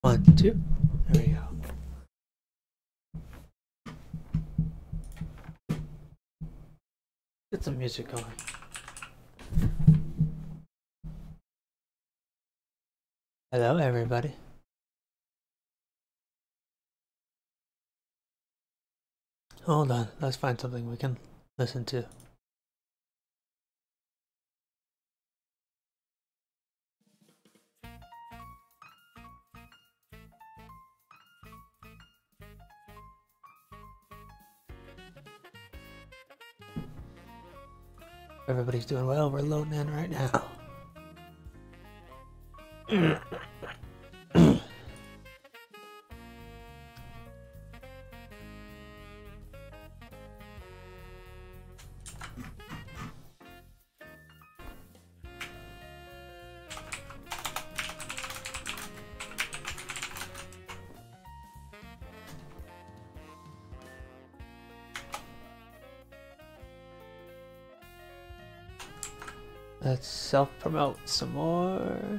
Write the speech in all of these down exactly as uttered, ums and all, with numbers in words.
One, two. There we go. Get some music going. Hello, everybody. Hold on, let's find something we can listen to. Everybody's doing well. We're loading in right now. Let's self-promote some more.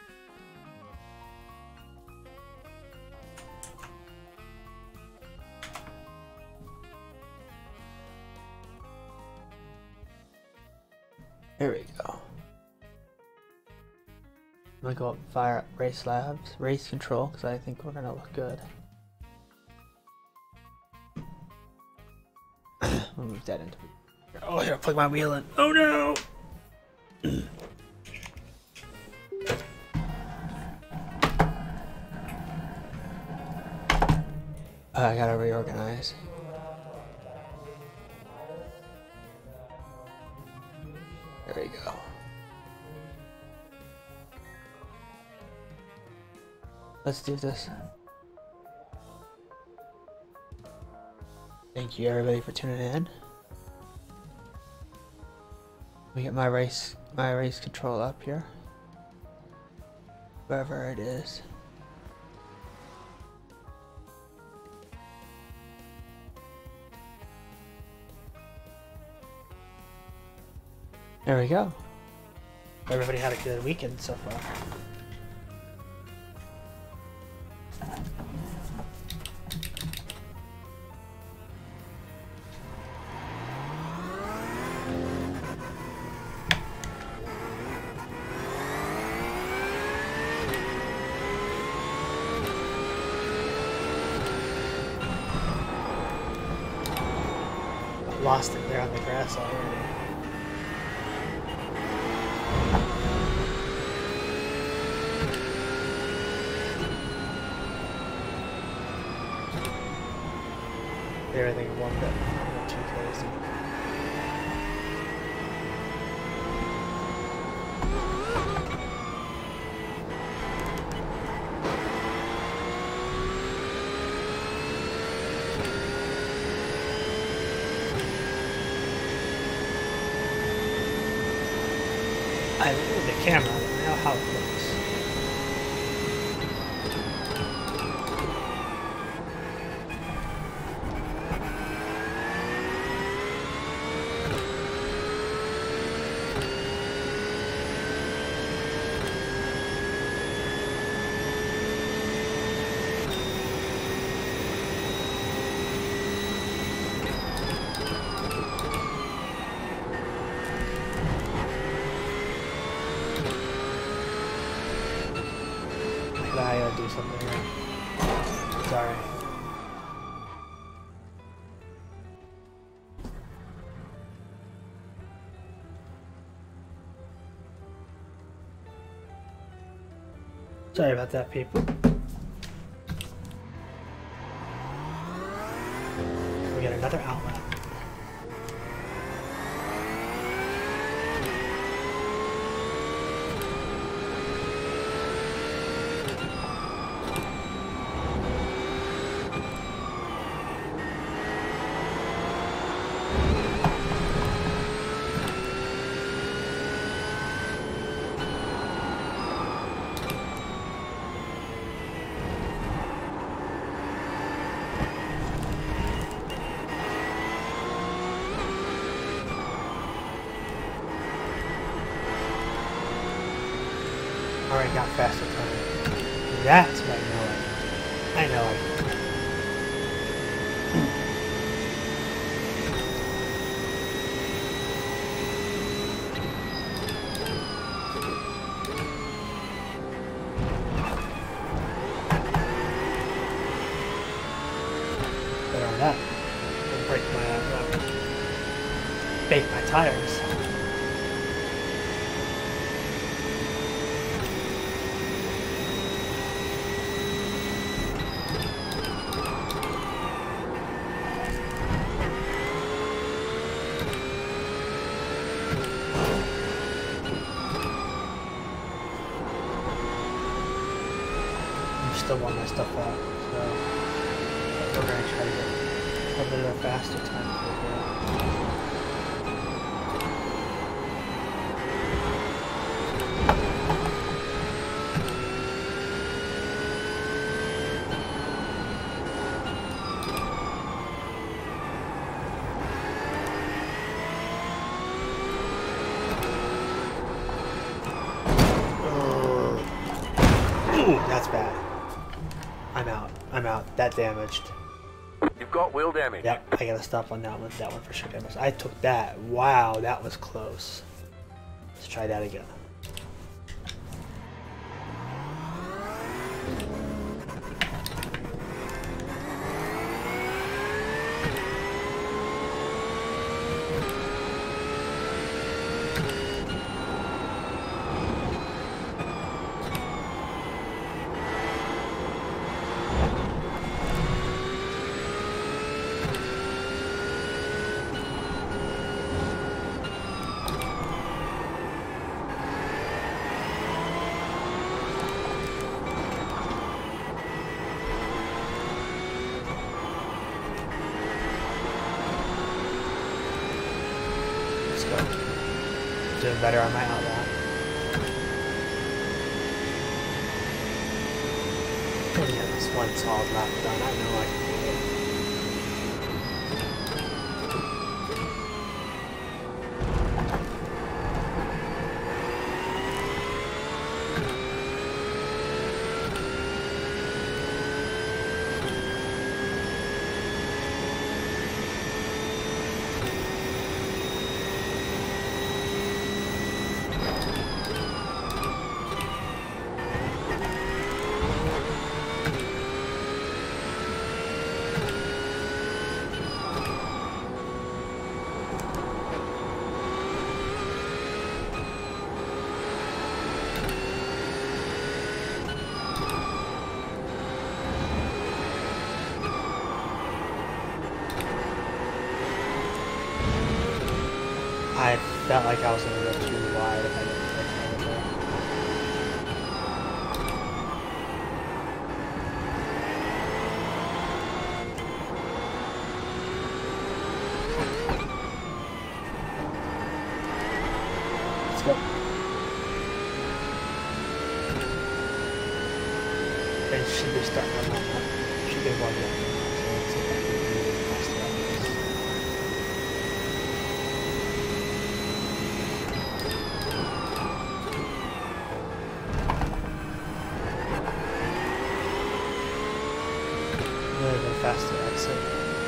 There we go. I'm gonna go up and fire up Race Labs, Race Control, because I think we're gonna look good. We'll move that into. Oh, here, plug my wheel in. Oh no! I gotta reorganize. There we go. Let's do this. Thank you everybody for tuning in. Let me get my race my race control up here. Wherever it is. There we go. Everybody had a good weekend so far. Lost it there on the grass already. Everything warmed up. Not too crazy. I move the camera. I don't know how it looks. I gotta do something here. Sorry. Sorry about that, people. We got another outlet. Already got faster time. That's what I know. I know. I better on that. I'll break my uh, bake my tires. Still want my stuff out, so we're gonna try to get a bit of a faster time for Ooh, that's bad. I'm out. I'm out. That damaged. You've got wheel damage. Yep, I gotta stop on that one. That one for sure damaged. I took that. Wow, that was close. Let's try that again. Doing better on my outlaw. Oh yeah, this one solid lap done. I know I can do it. I felt like I was going to go too wide if I didn't take over there. Let's go. It should be starting on that. Should be one more. So let's see if I can do it faster. Really faster exit.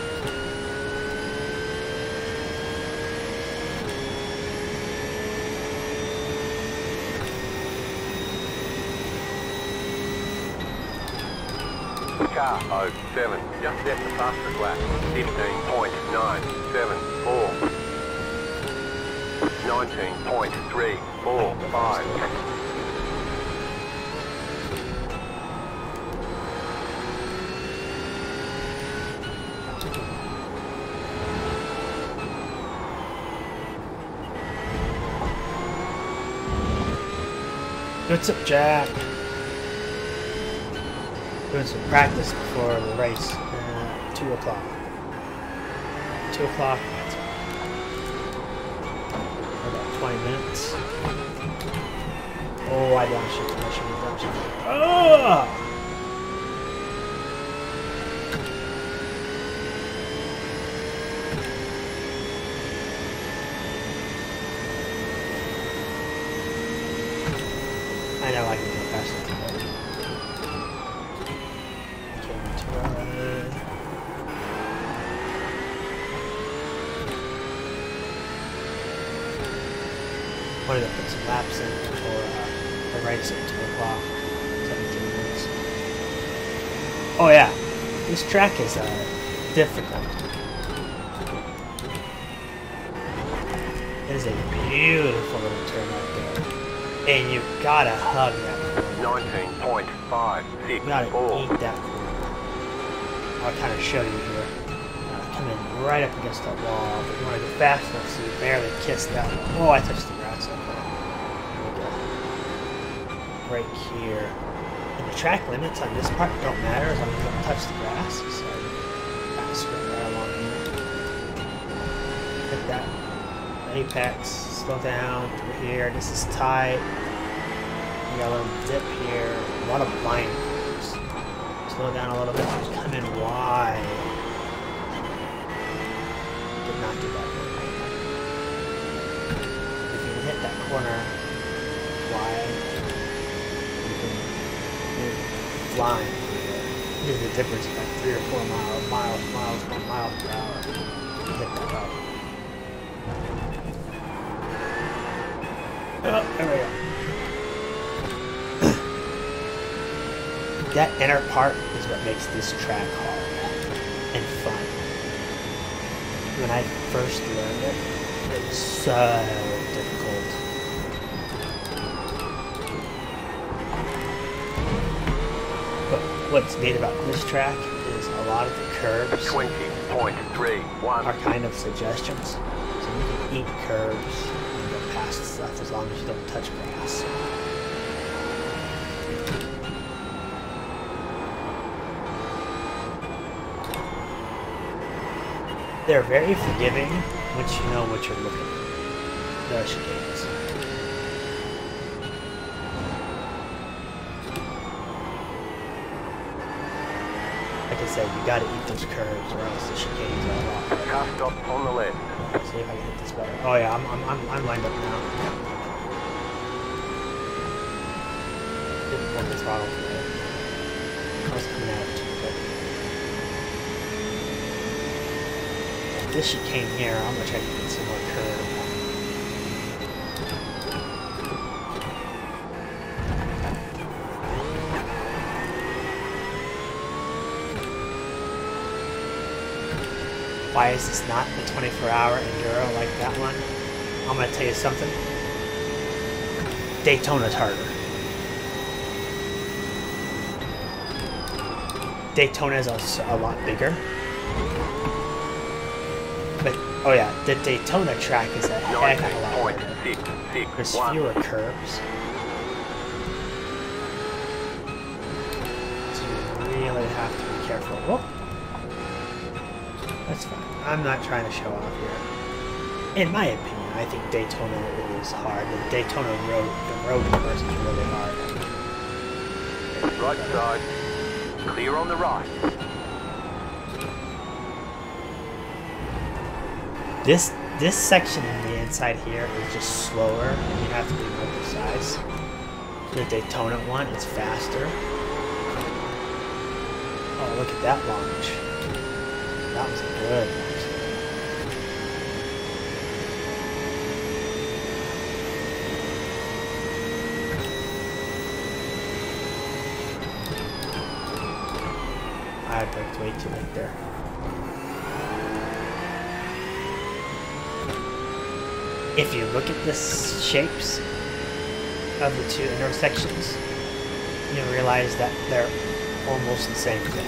Car oh seven, just set the fastest lap. fifteen point nine seven four. nineteen point three four five. What's up, Jack? Doing some practice before the race. Uh, two o'clock. Two o'clock. That's about twenty minutes. Oh, I don't shoot. I should have done something. Oh! I know I can go faster. came to run. Wanted to put some laps in for uh, the race at two o'clock, seventeen minutes. Oh yeah, this track is uh, difficult. It is a beautiful little turn right there, and you gotta hug that. nineteen point five six You gotta four. eat that corner. I'll kind of show you here. Uh, come in right up against that wall, but you want to go fast enough so you barely kiss that wall. Oh, I touched the grass up there. There we go. Right here. And the track limits on this part don't matter as long as you don't touch the grass. So kind of screwing right along here. Hit that apex. Slow down through here. This is tight. You got a little dip here. A lot of blind curves. Slow down a little bit. Just come in wide. Did not do that one. If you can hit that corner wide, you can move flying. There's the difference of like three or four miles, miles, miles, one mile per hour. You hit that right. Oh, there we go. That inner part is what makes this track hard and fun. When I first learned it, it was so difficult. But what's neat about this track is a lot of the curves twenty point three one. are kind of suggestions. So you can eat curves and go past stuff as long as you don't touch grass. They're very forgiving once you know what you're looking at. The chicanes. Like I said, you gotta eat those curves or else the chicanes are a lot harder. Car stop on the left. Let's see if I can hit this better. Oh yeah, I'm, I'm, I'm, I'm lined up now. Didn't pull the throttle today. I was coming out too quick. This chicane here, I'm gonna try to get some more curve. Why is this not the twenty-four hour enduro like that one? I'm gonna tell you something. Daytona's harder. Daytona is also a lot bigger. But, oh yeah, the Daytona track is a heck of a lot harder. There's fewer curves. So you really have to be careful. Whoop. That's fine. I'm not trying to show off here. In my opinion, I think Daytona is hard. The Daytona road, the road course is really hard. Right side. Clear on the right. This this section in the inside here is just slower, and you have to be more precise. The Daytona one is faster. Oh, look at that launch. That was good. I braked way too late there. If you look at the shapes of the two intersections, you realize that they're almost the same thing.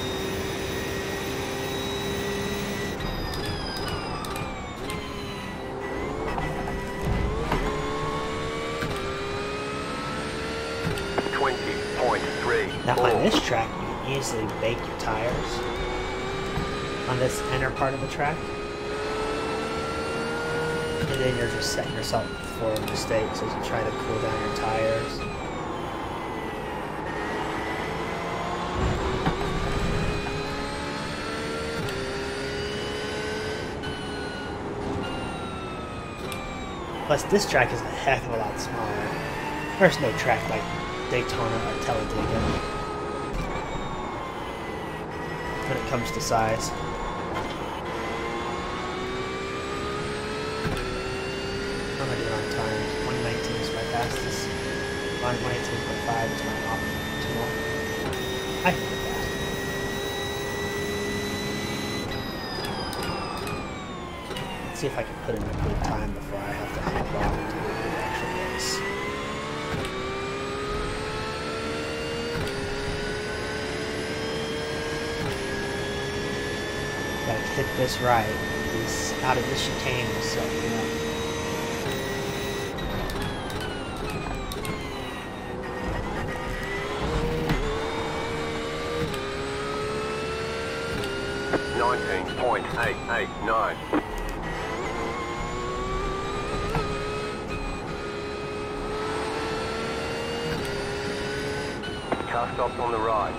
twenty point three. Now on this track, you can easily bake your tires on this inner part of the track. And then you're just setting yourself for mistakes as you try to cool down your tires. Plus, this track is a heck of a lot smaller. There's no track like Daytona or Talladega. when it comes to size. How am I doing on time? one nineteen is my fastest. one eighteen point five is my optimal. I can get fast. Let's see if I can put in a good time before I have to head off to the actual race. Gotta hit this right. He's out of the chicane, so you know. nineteen point eight eight nine. Car stopped on the right.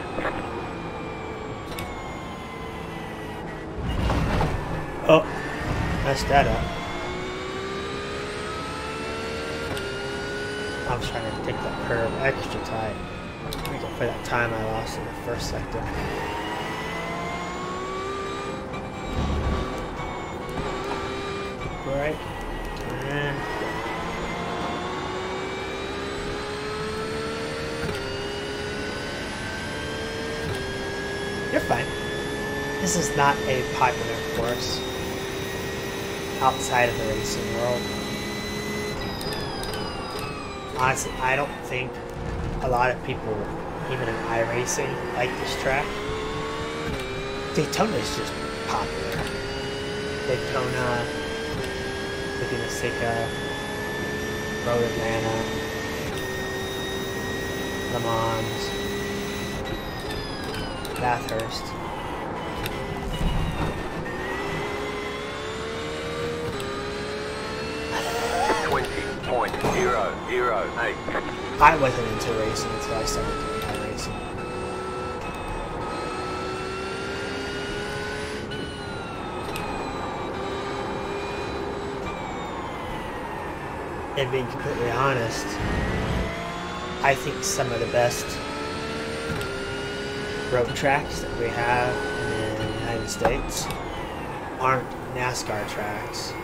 Oh, messed that up. I was trying to take that curve extra tight. Make up for that time I lost in the first sector. Right. And you're fine. This is not a popular course outside of the racing world. Honestly, I don't think a lot of people, even in iRacing, like this track. Daytona is just popular. Daytona, Laguna Seca, Road Atlanta, Le Mans, Bathurst. twenty point zero zero eight. I wasn't into racing until I started doing iRacing. And being completely honest, I think some of the best road tracks that we have in the United States aren't NASCAR tracks.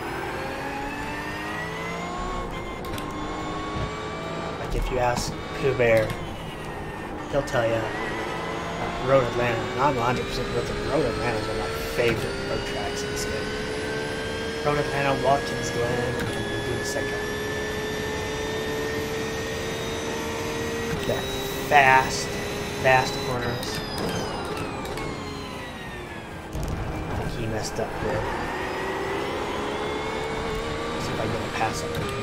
Like if you ask Kuber, he'll tell you uh, Road Atlanta, and I'm one hundred percent with him. Road Atlanta is one of my favorite road tracks in the state. Road Atlanta, Watkins Glen, and Laguna Seca. They're fast, fast corners. I think he messed up here. Let's see if I can get a pass up in here.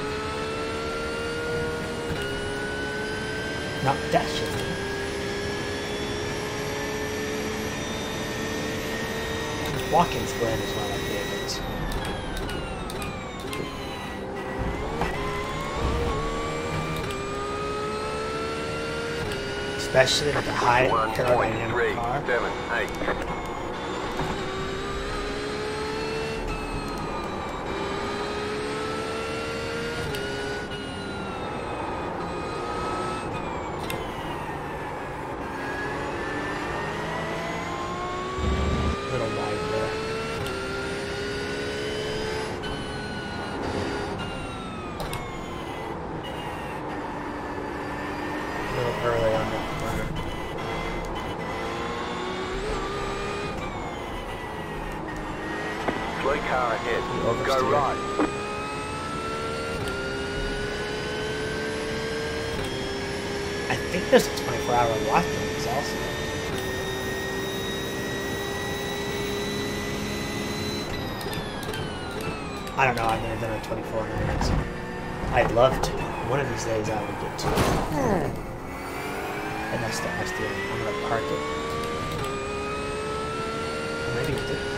Not that shifty. Watkins Glen is one of my favorites. Especially with the high aerodynamic car. seven eight. Little wide there. A little early on that corner. Slow car ahead. You Go oversteer. right. I think there's a twenty-four hour Watkins also. I don't know, I've never done a twenty-four hours. I'd love to. One of these days I would get to. I messed up my steering. I'm gonna park it. Or maybe it did.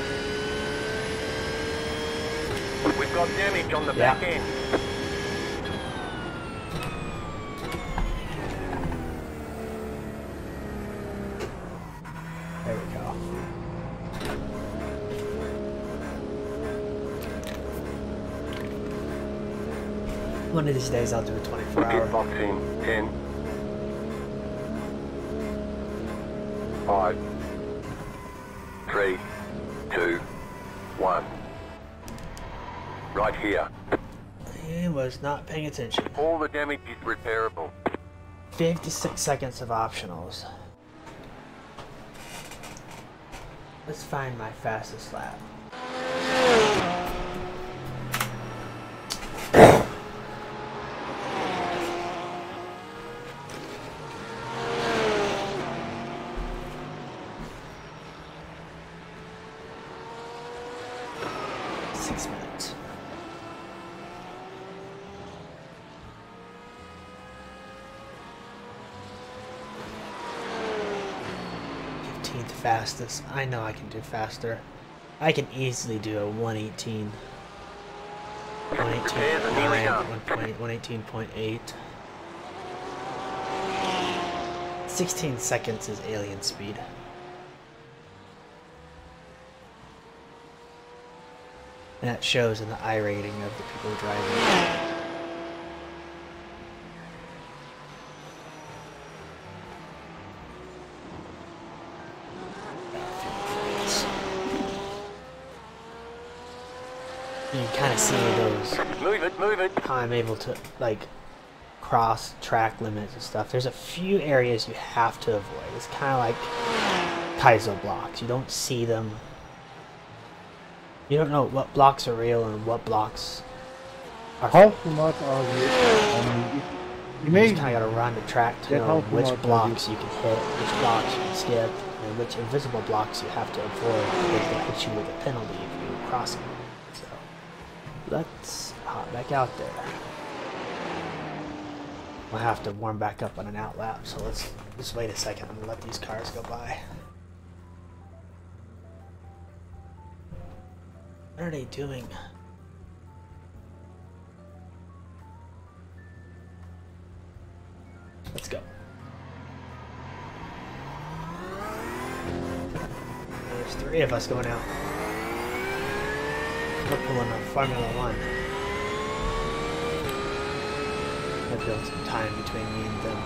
We've got damage on the Yeah. back end. There we go. One of these days I'll do a twenty-four hour. Boxing ten. five. Three, two, one. Right here. He was not paying attention. All the damage is repairable. fifty-six seconds of optionals. Let's find my fastest lap. Six minutes. fifteenth fastest. I know I can do faster. I can easily do a one eighteen. one eighteen point nine, one eighteen point eight. sixteen seconds is alien speed. And that shows in the I rating of the people driving. You can kind of see those. Move it, move it. How I'm able to like cross track limits and stuff. There's a few areas you have to avoid. It's kind of like Kaizo blocks. You don't see them. You don't know what blocks are real and what blocks are How fake. much are you? I mean, if you You may just kind of gotta run the track to Yeah, know how which smart are blocks you can hit, which blocks you can skip, and which invisible blocks you have to avoid because they hit you with a penalty if you cross them. So let's hop back out there. We'll have to warm back up on an out lap, so let's just wait a second. I'm gonna let these cars go by. What are they doing? Let's go. There's three of us going out. We're pulling a Formula One. I built some time between me and them.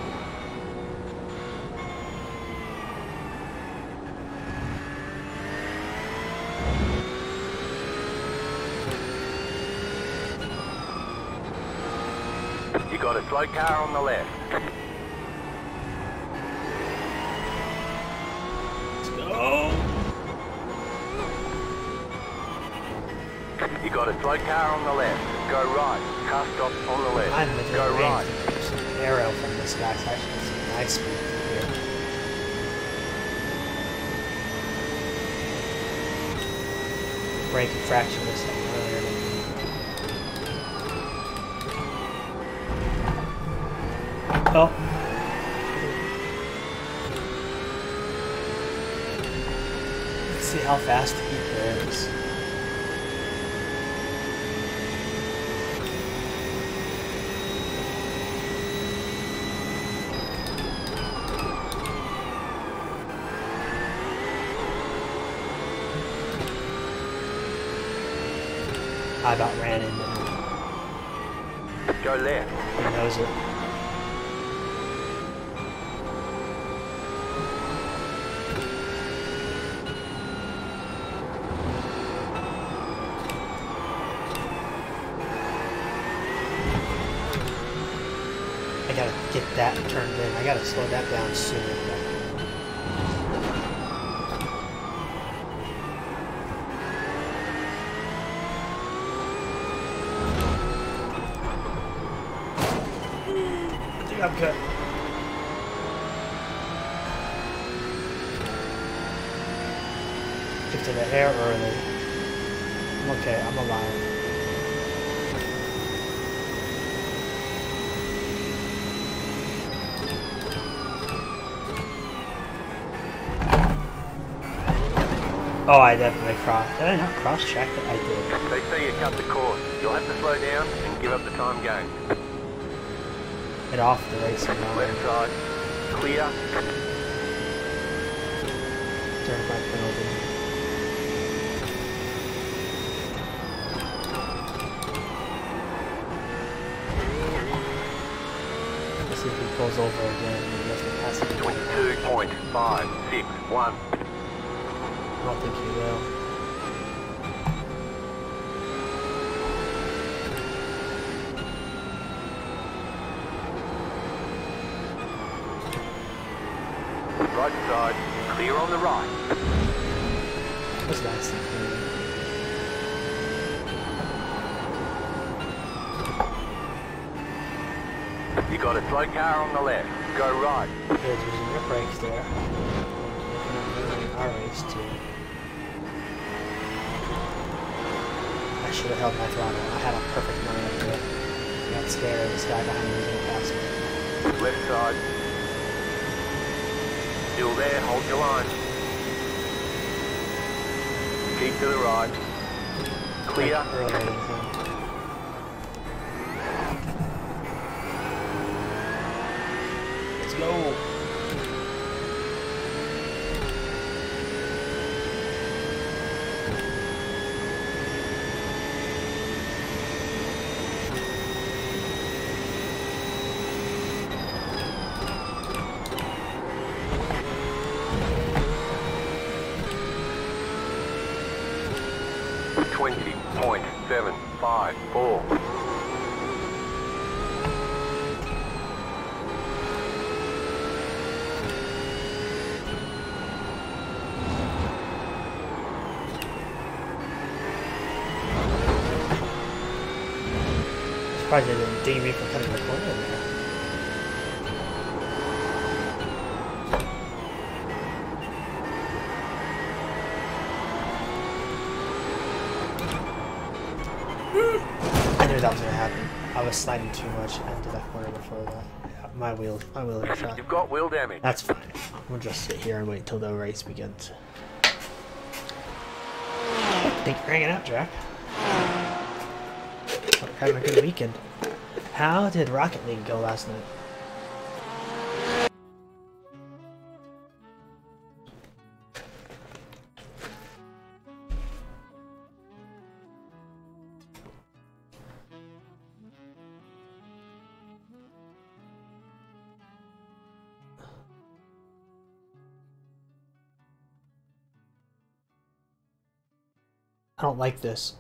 You got a slow car on the left. Let's go! You got a slow car on the left. Go right. Car stop on the left. I'm within Go range. right. There's an arrow from this guy, so I should see my speed here. Brake and fraction was earlier than me. Oh. Let's see how fast he is. I about ran into him. Go left. He knows it. I gotta get that turned in. I gotta slow that down sooner. I think I'm good. Get to the air early. I'm okay, I'm alive. Oh, I definitely crossed. Did I not cross-check it? I did. They say you cut the course. You'll have to slow down and give up the time game. Get off the racing line. Left side. Clear. Turn my penalty. Let's see if he pulls over again. He has to pass it. twenty-two point five six one. I don't think he will. Right side, clear on the right. That's nice and clean. You got a slow car on the left. Go right. Good, using your brakes there. Looking at our race too. I should have held my throttle. I had a perfect moment to it. I got scared. This guy behind me was going to pass me. Left side. Still there, hold your line. Keep to the right. Clear. Earlier than him. Let's go. twenty point seven five four. Surprised they didn't ding me for cutting the corner there. I knew that was gonna happen. I was sliding too much into that corner before that. Yeah, my wheel, my wheel got shot. You've got wheel damage. That's fine. We'll just sit here and wait until the race begins. Thank you for hanging out, Jack. Hope you're having a good weekend. How did Rocket League go last night? I don't like this.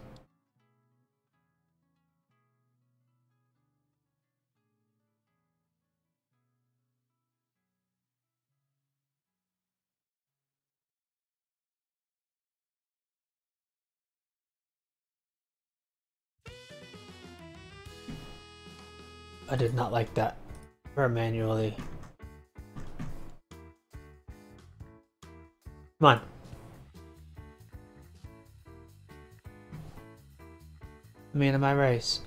I did not like that. Or manually. Come on. I'm in my race.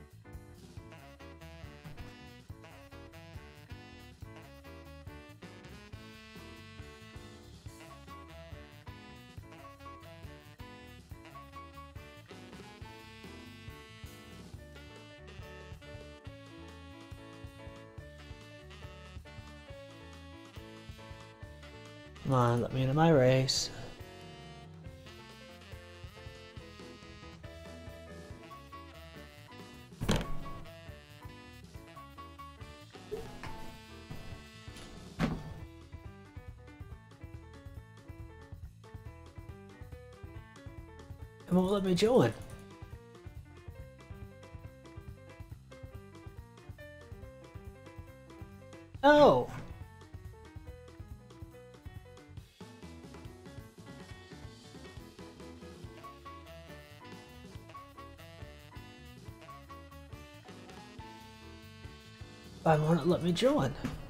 Come on, let me into my race. It won't let me join. Oh. Why won't it let me join?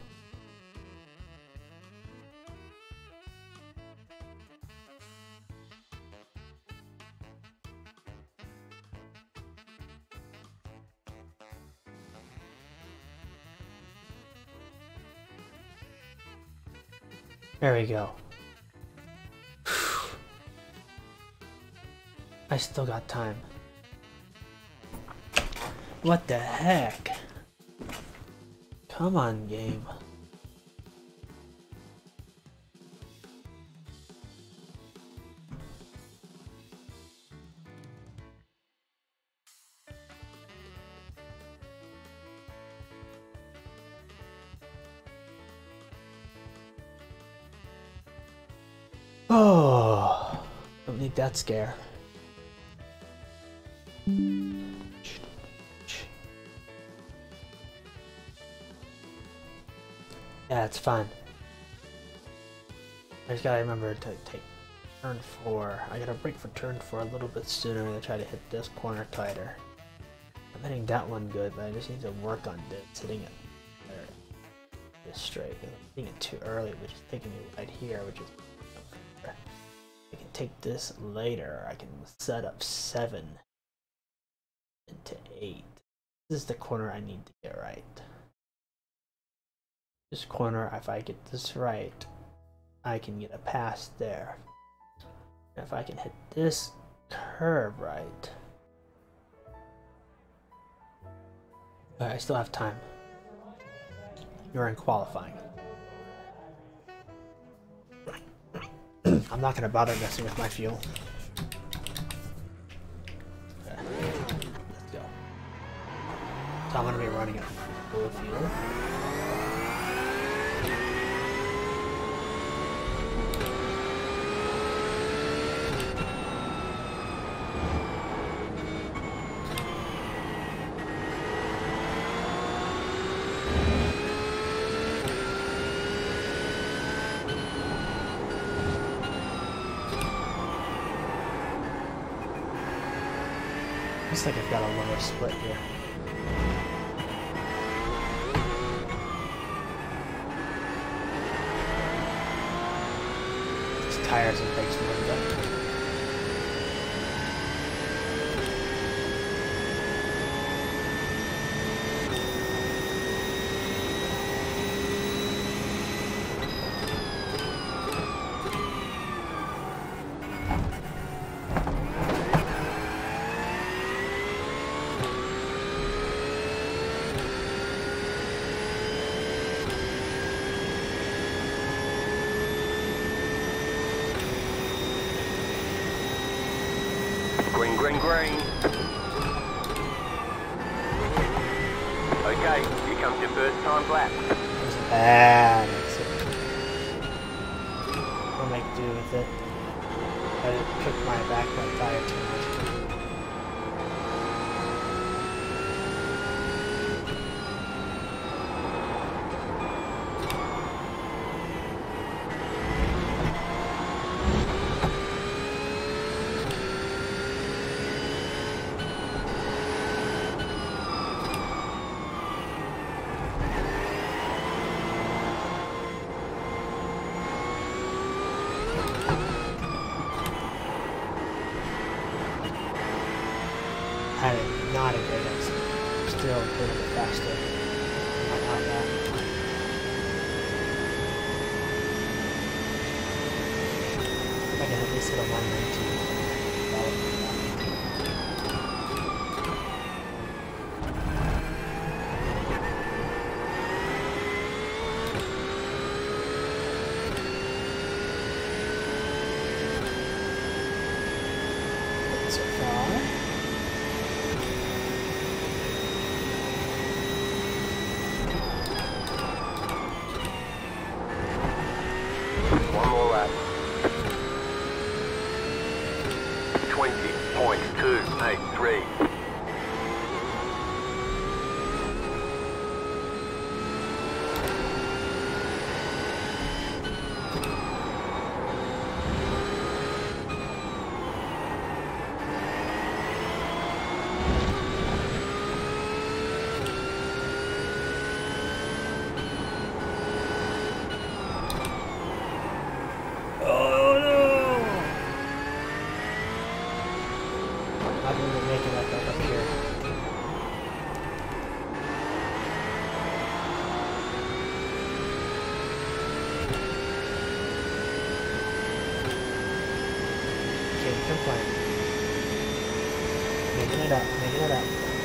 There we go. I still got time. What the heck? Come on, game. Oh. make that scare. Yeah, it's fun. I just gotta remember to take turn four. I gotta brake for turn four a little bit sooner and try to hit this corner tighter. I'm hitting that one good, but I just need to work on this, hitting it there, this straight. I'm hitting it too early, which is taking me right here, which is. I can take this later. I can set up seven into eight. This is the corner I need to get right. This corner, if I get this right, I can get a pass there. And if I can hit this curve right. But I still have time. You're in qualifying. I'm not gonna bother messing with my fuel. Okay. Let's go. So I'm gonna be running it full fuel. Looks like I've got a lower split here. These tires and brakes moved up. Green, green, green. Okay, here comes your first time lap. That's bad. That's it. I'll make do with it. I didn't kick my back my tire too much. Had it not a great exit. Still a little bit faster. Not out that. If I can at least hit a one nineteen. That would be fun. So far. One more lap. twenty point two eight three. Oh no! Not going to make it up, up, up here. Can't complain. Making it up, making it up.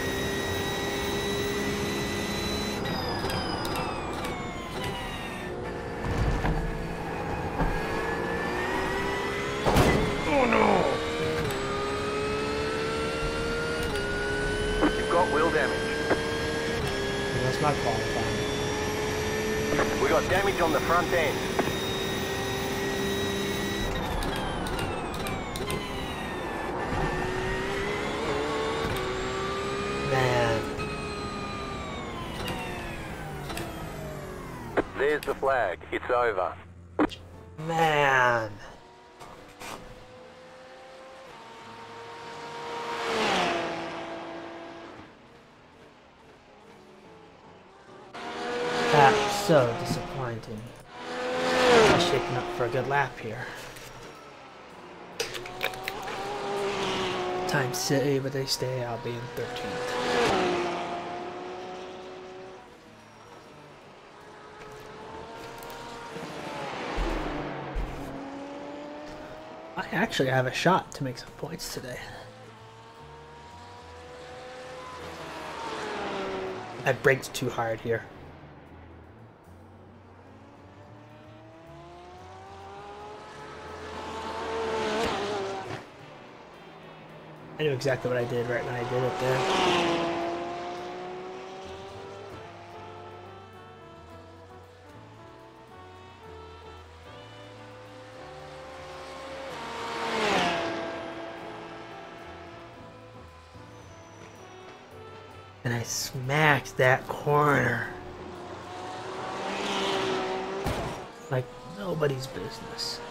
Oh no! You've got wheel damage. That's not qualifying. We got damage on the front end. There's the flag. It's over. Man. That's so disappointing. I'm shaping up for a good lap here. Time City, but they stay. I'll be in thirteenth. I actually have a shot to make some points today. I braked too hard here. I knew exactly what I did right when I did it there. And I smacked that corner like nobody's business.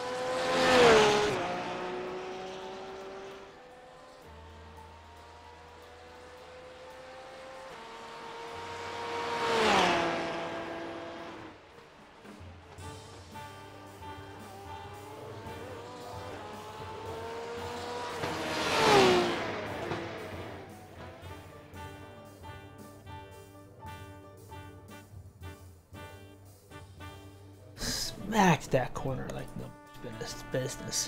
Smacked that corner like nobody's business.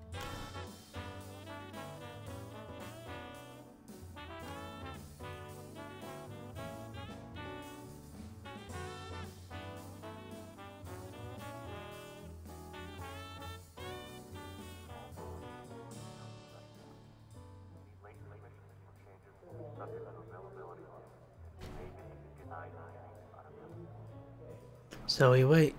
So we wait.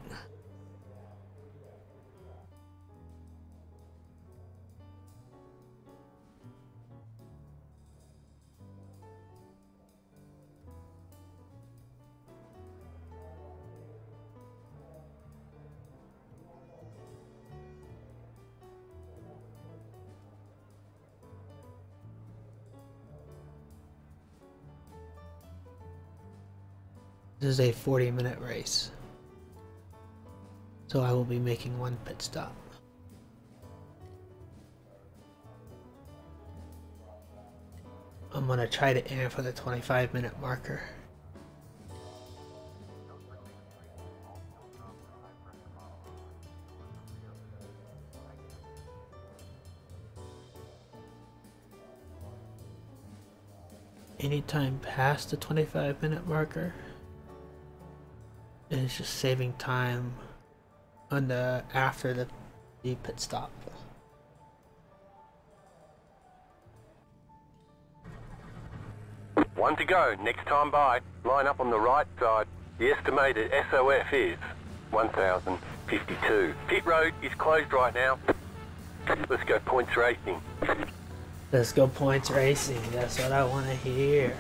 This is a forty minute race, so I will be making one pit stop. I'm gonna try to aim for the twenty-five minute marker. Anytime past the twenty-five minute marker, it's just saving time on the after the, the pit stop. One to go. Next time by. Line up on the right side. The estimated S O F is one thousand fifty-two. Pit road is closed right now. Let's go points racing. Let's go points racing. That's what I want to hear.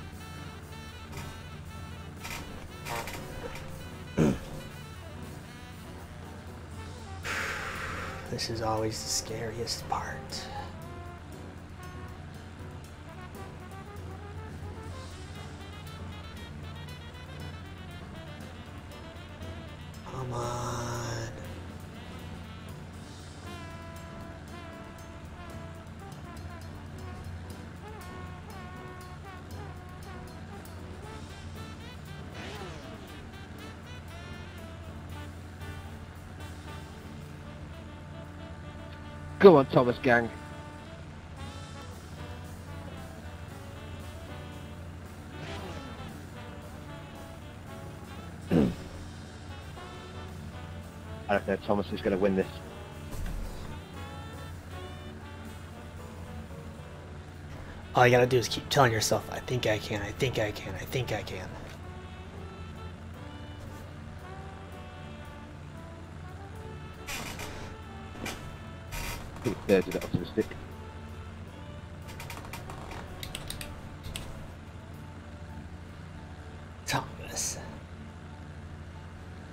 This is always the scariest part. Come on. Go on, Thomas gang. I don't know, Thomas is going to win this. All you gotta do is keep telling yourself, I think I can, I think I can, I think I can. There, did it off to the stick. Thomas.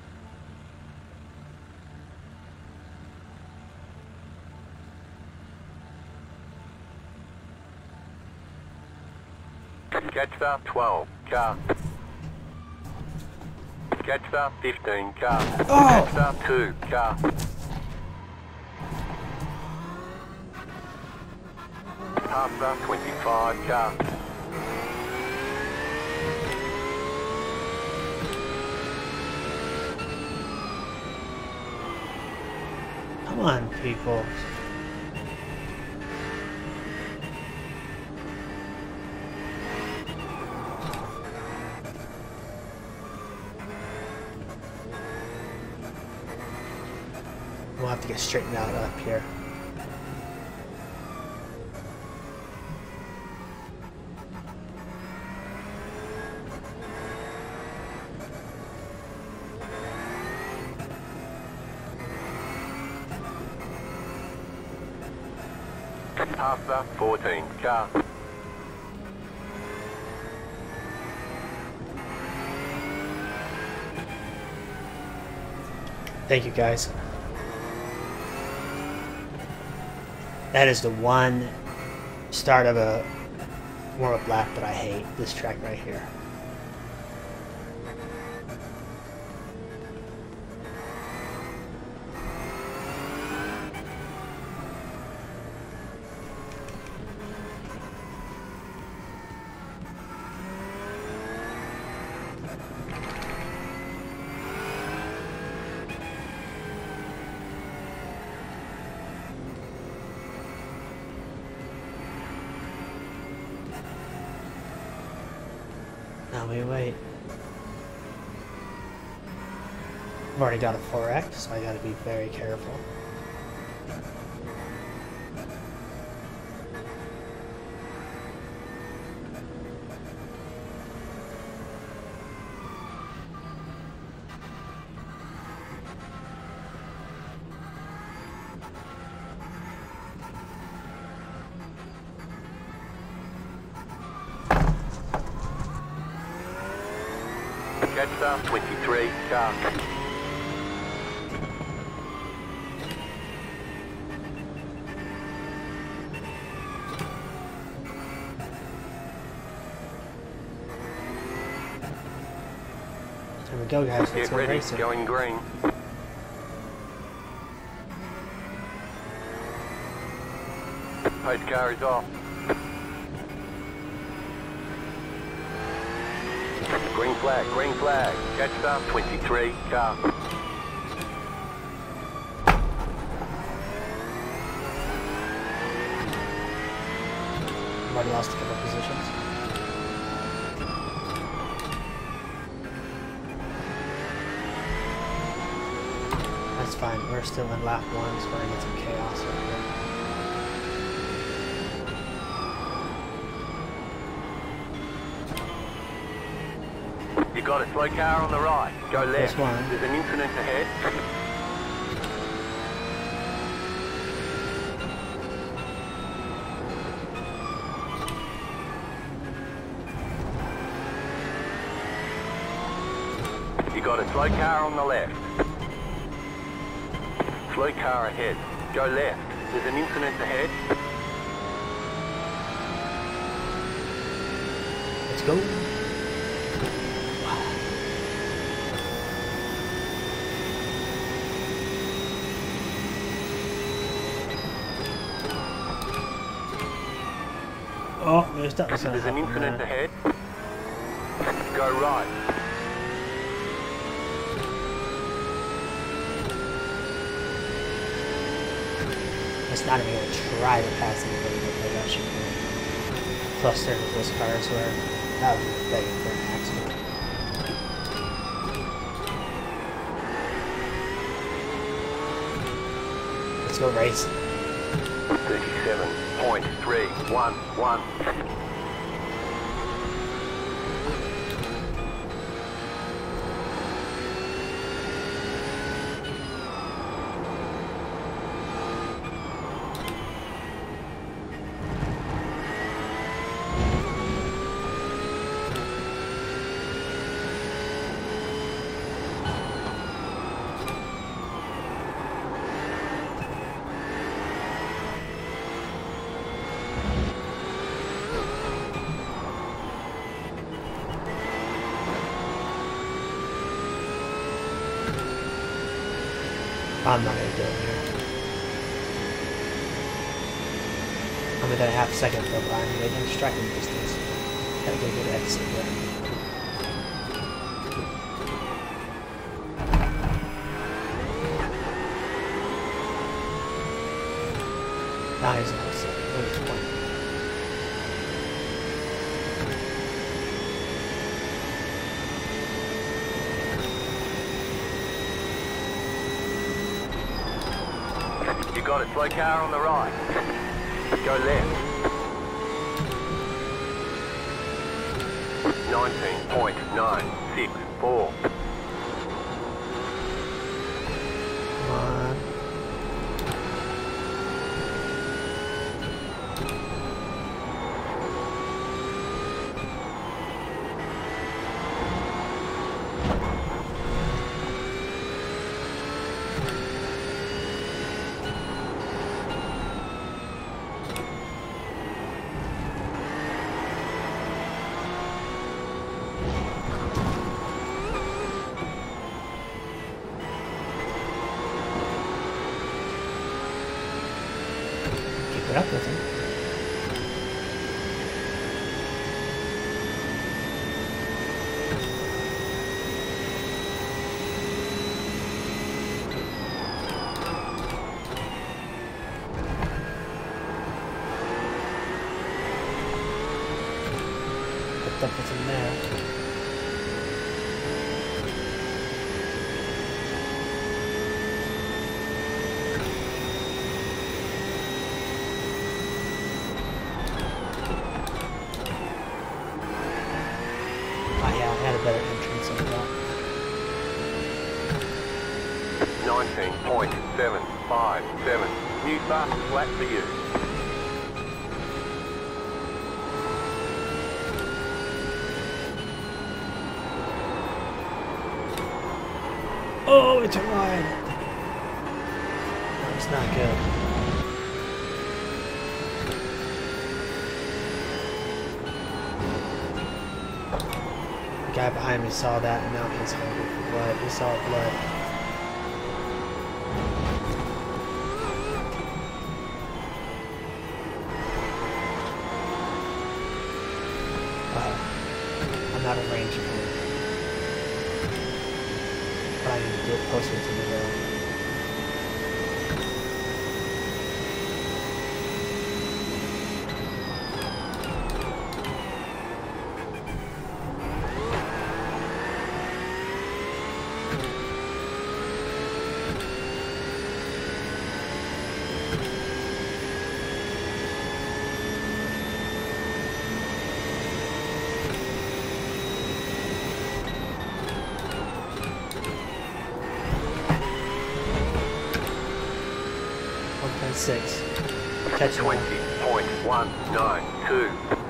Jetstar twelve, car. Jetstar fifteen, car. Oh! Jetstar two, car. Halfstar twenty-five, car. Come on, people. We'll have to get straightened out up here. Halfstar fourteen, car. Thank you, guys. That is the one start of a warm-up lap that I hate. This track right here. Now we wait. I've already got a four X, so I gotta be very careful. Jetstar twenty-three, car. There we go, guys. Let's Get go ready, racing. going green. Pace car is off. Green flag, green flag. Jetstar twenty-three, car. I've already lost a couple positions. That's fine. We're still in lap one, so we're gonna get some chaos over here. You got a slow car on the right. Go left. This one. There's an incident ahead. You got a slow car on the left. Slow car ahead. Go left. There's an incident ahead. Let's go. Oh, there's that. was gonna There's an happen incident there. ahead. Go right. It's not even gonna try to pass anybody with that that should be clustered with those cars where that would be begging for an accident. Let's go race. thirty-seven point three one one. I'm not gonna do it here. I'm within a half second of the line, within striking distance. Gotta get a good exit here. Now he's almost like, what is the point? You got a slow car on the right. Go left. nineteen point nine six four. Come on. Keep it up with him. Kept up with him there. Better entrance than that. nineteen point seven five seven. New fast flat for you. Oh, it's a ride. That's not good. The guy behind me saw that and now he's hungry for blood. He saw blood. Uh, I'm out of range of him. But I need to get closer to the rail. Six. Catch twenty point one nine two.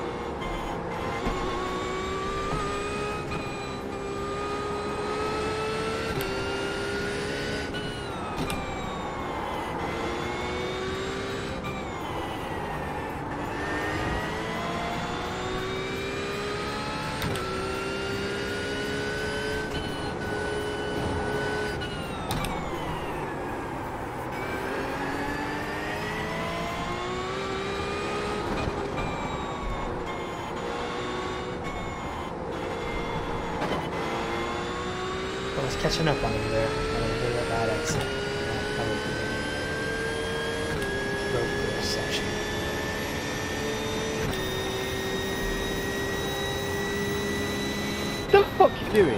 I was catching up on him there. I was really a bad exit. Yeah, probably road course section. What the fuck you doing?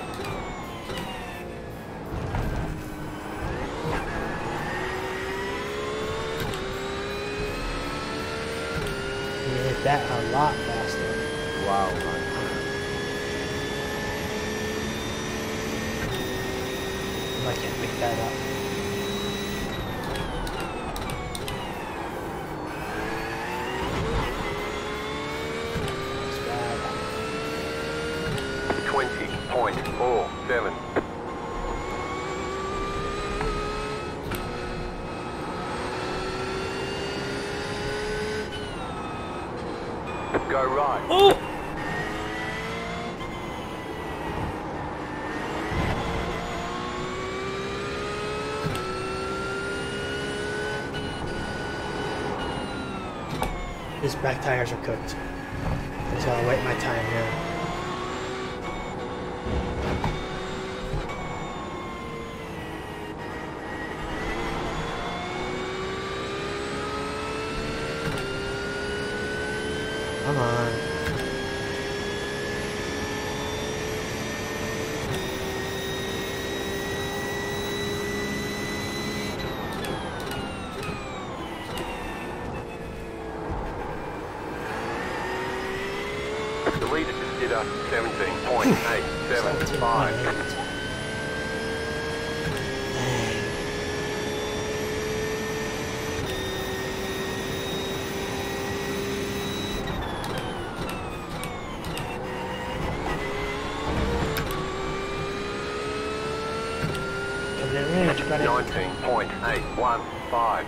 You hit that a lot faster. Wow, man. I can't pick that up. That's bad. twenty point four seven. Go right. Oh! His back tires are cooked. I just gotta wait my time here. Come on. The leader just did a seventeen point eight seven five. Coming in range, got it. nineteen point eight one five.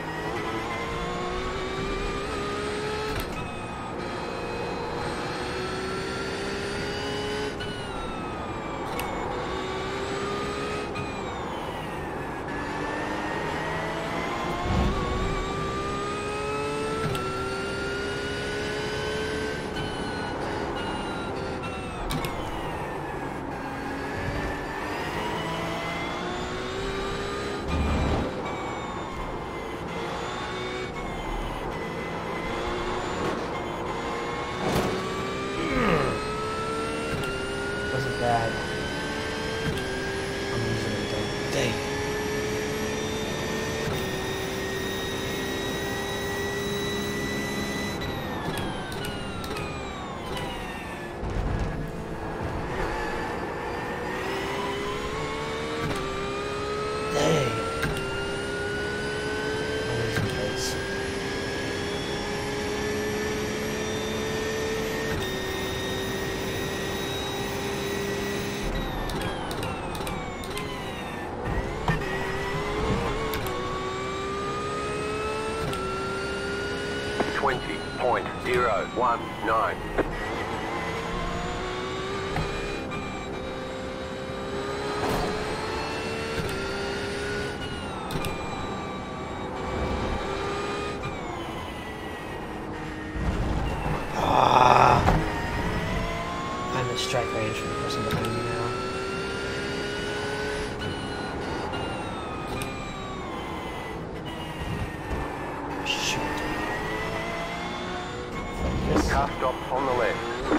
Wasn't bad. I'm using it though. Dang. Dang. I'm losing pace. twenty point zero one nine. Ah. I'm in strike range from the person behind me now. Shoot. Focus. Car stop on the left.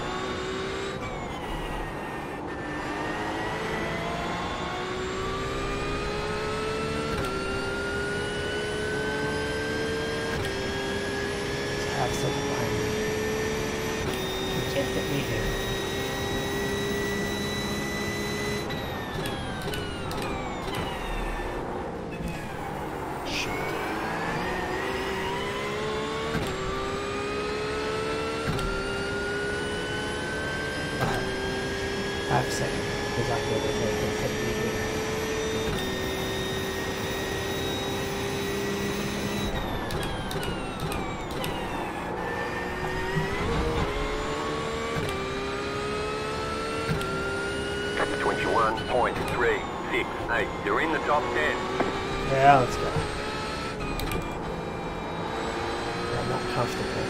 Have something behind me. You can't get me here. Shoot. Five. Five seconds. Exactly what they can hit me here. twenty-one point three six eight. You're in the top ten. Yeah, let's go. I'm not comfortable.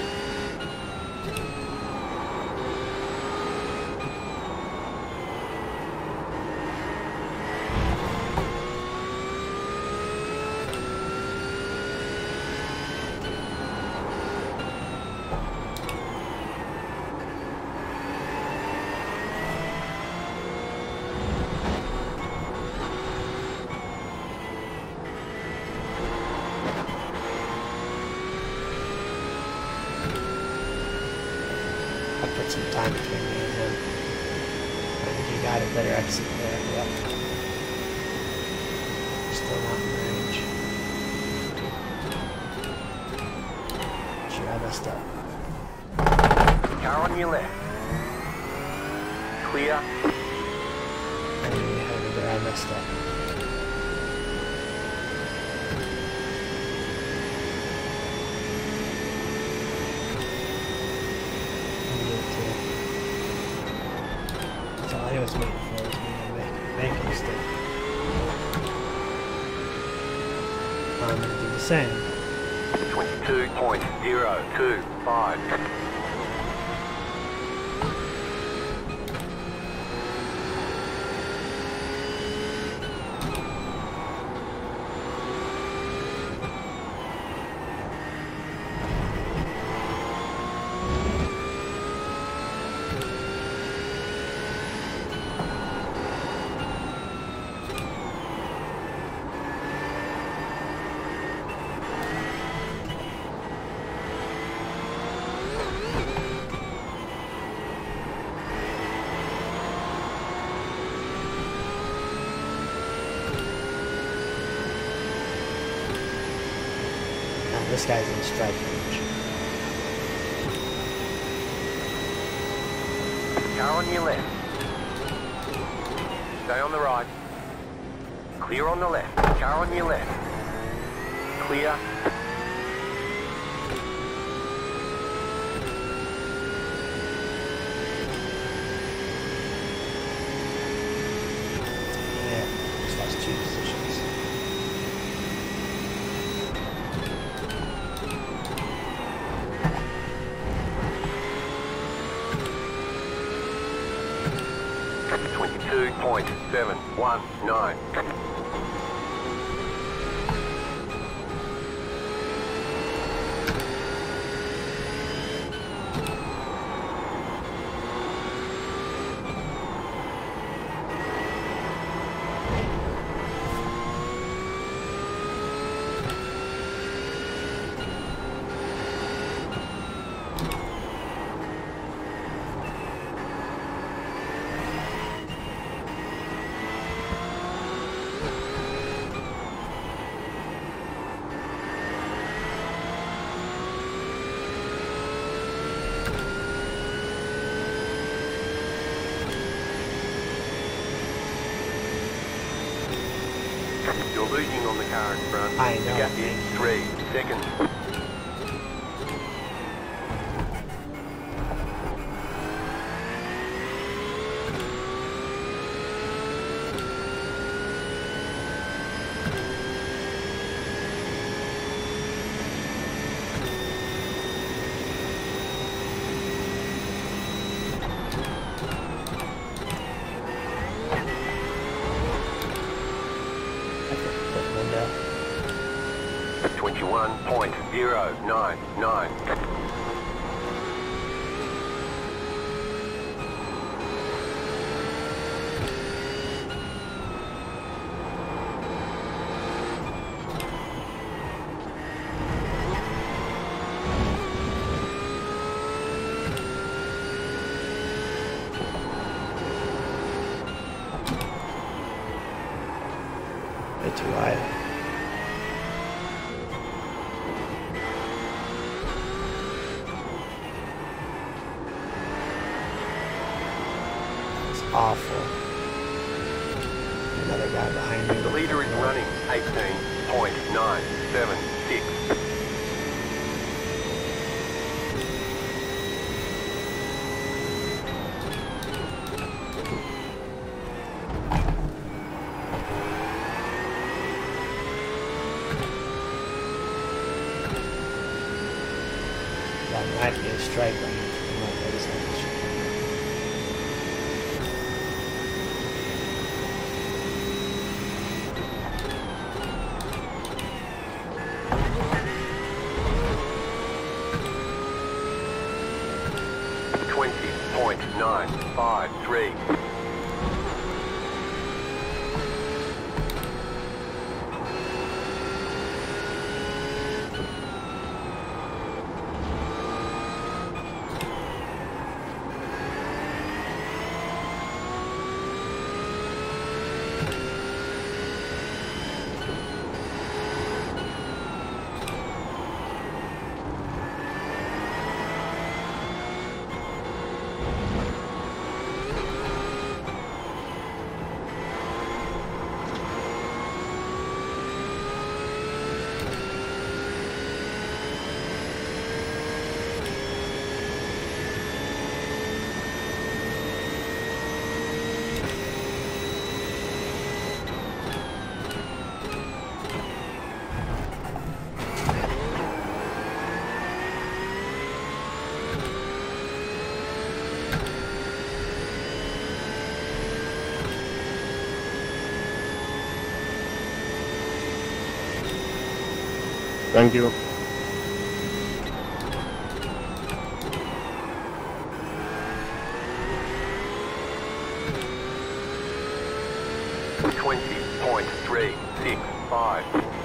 I put some time between me and him. I think he got a better exit there. Yep. Still not in range. Shoot, I messed up. Car on your left. Clear. I knew you had it there. I messed up. That's all I was waiting for, was me to make, make a mistake. I'm going to do the same. twenty-two point zero two five. This guy's in strike range. Car on your left. Stay on the right. Clear on the left. Car on your left. Clear. Yeah, just lost two positions. twenty-two point seven one nine. You're losing on the car in front. I know. The gap is three seconds. twenty-one point zero nine nine. Way too wide. Awful. Another guy behind me. The leader is running eighteen point nine seven six. That might be a strike range. I'm not really so much. twenty point nine five three. Thank you. twenty point three six five.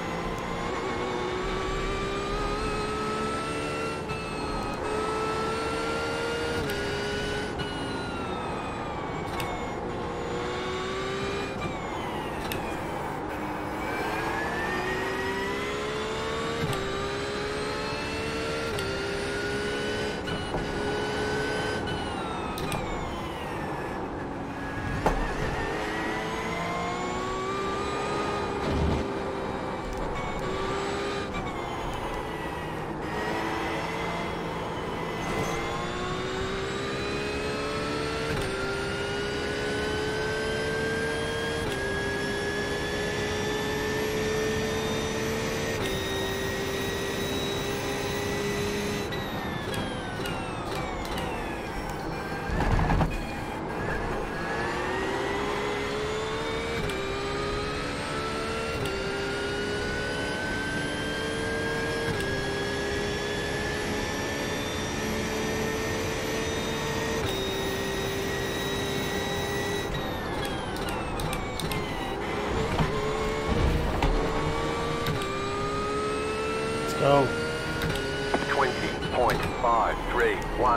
Go. twenty point five three one.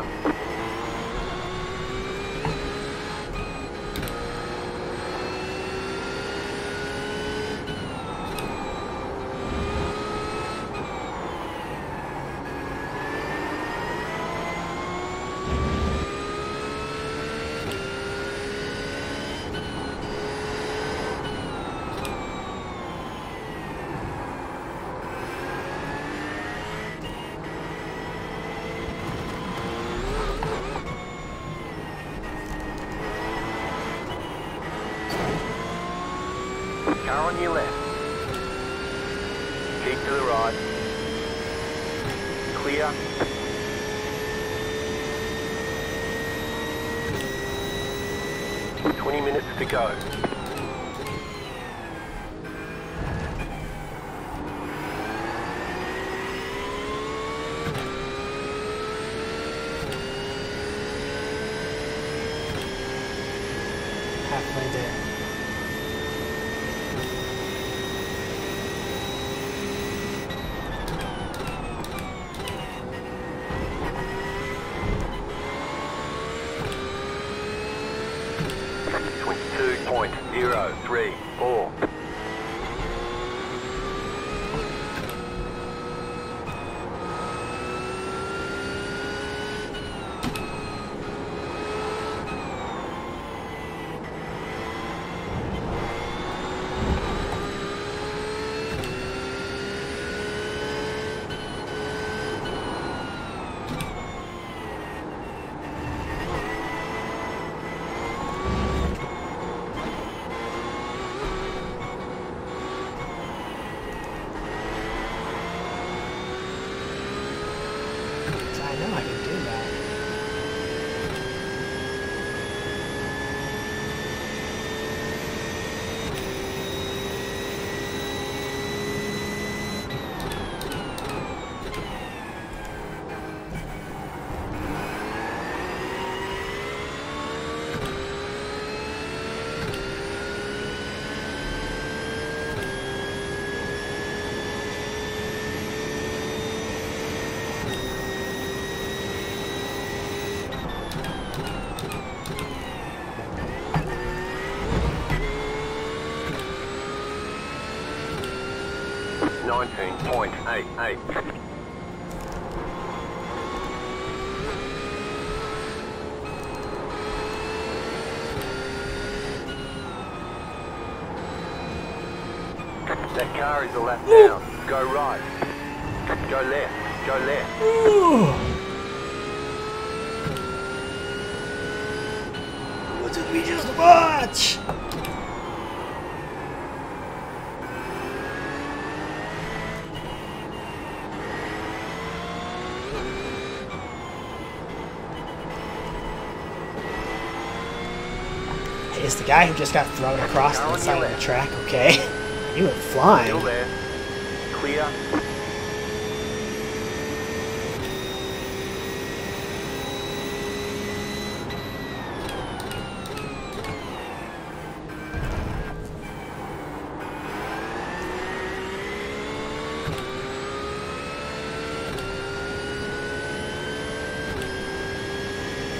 Car on your left. Keep to the right. Clear. Twenty minutes to go. Halfway there. twenty-two point zero three four. I know I can do that. nineteen point eight eight. That car is a lap down. Go right. Go left. Go left. What did we just watch? Is the guy who just got thrown across the side of the track okay? You went flying. Still there. Clear.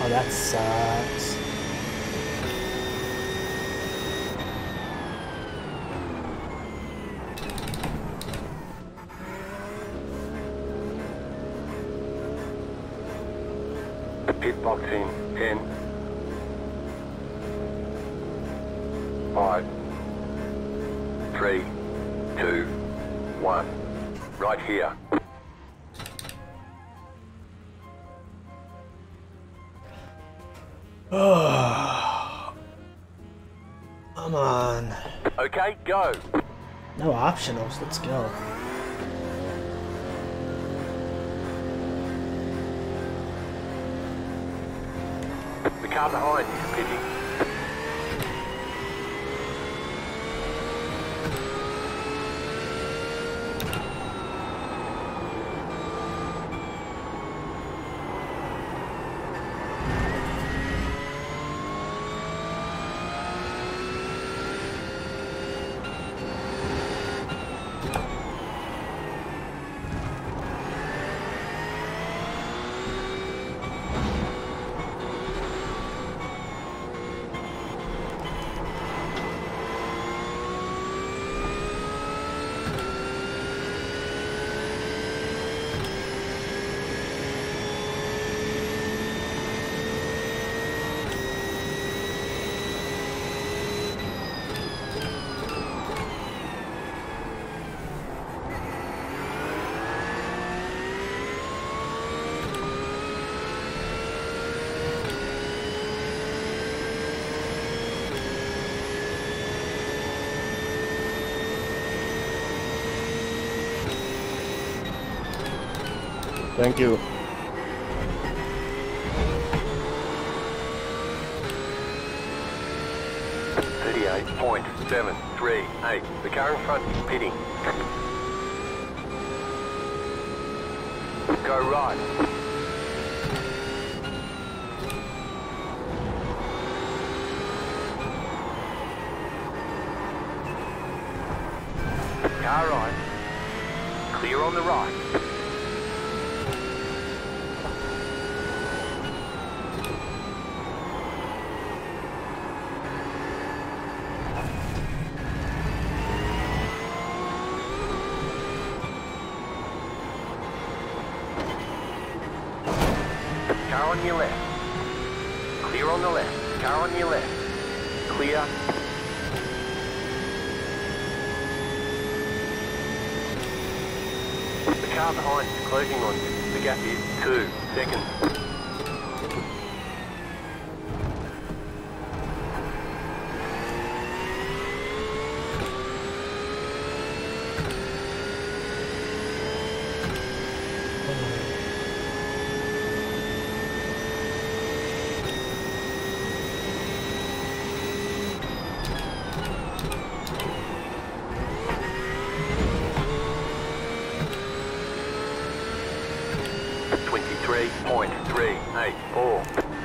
Oh, that sucks. Pit box in ten, five, three, two, one. Right here. Oh, come on. Okay, go. No optionals. Let's go. The car behind is pitting. Thank you. thirty-eight point seven three eight. The car in front is pitting. Go right. Car right. Clear on the right. Car on your left. Clear on the left. Car on your left. Clear. The car behind is closing on you. The gap is two seconds. twenty-three point three eight four.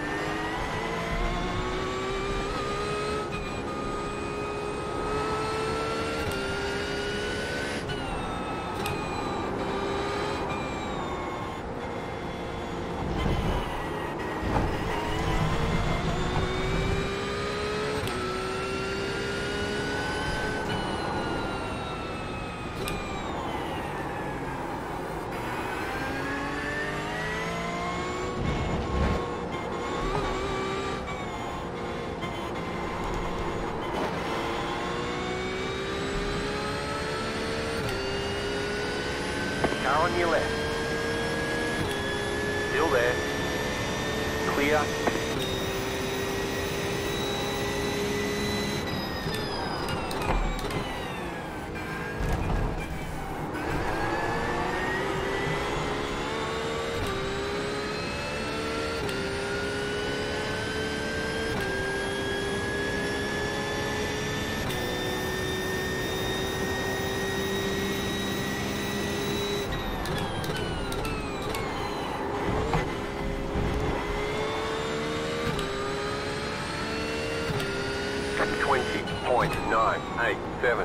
Car on your left. Still there. Clear. twenty point nine eight seven.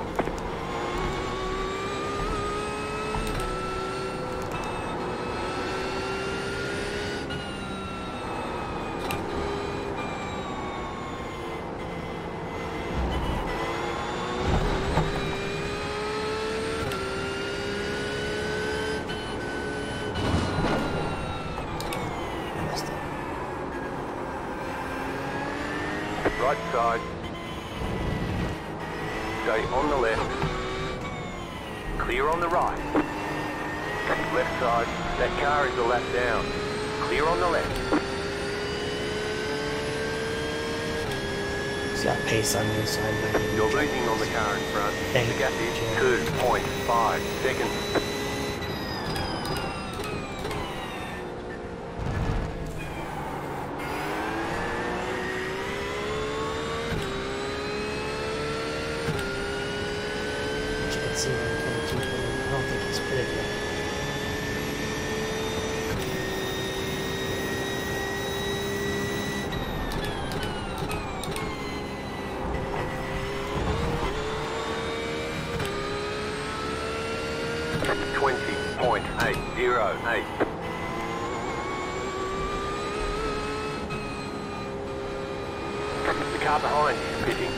Right side. Stay on the left. Clear on the right. Left side. That car is a lap down. Clear on the left. It's got pace on the inside. You're losing on the car in front. Thank The gap you. is two point five seconds. Let's see, one twenty-two. I don't think he's pitted yet. twenty point eight zero eight. The car behind is pitting.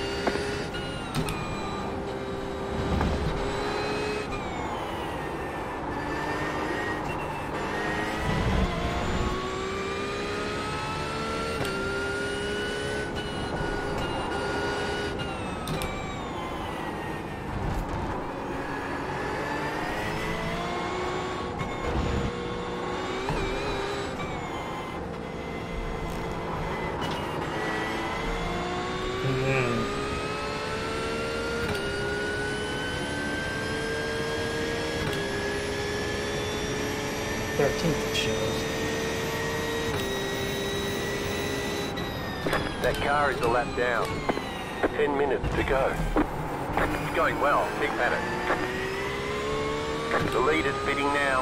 thirteenth it shows. That car is a lap down. Ten minutes to go. It's going well. Keep at it. The leader's bidding now.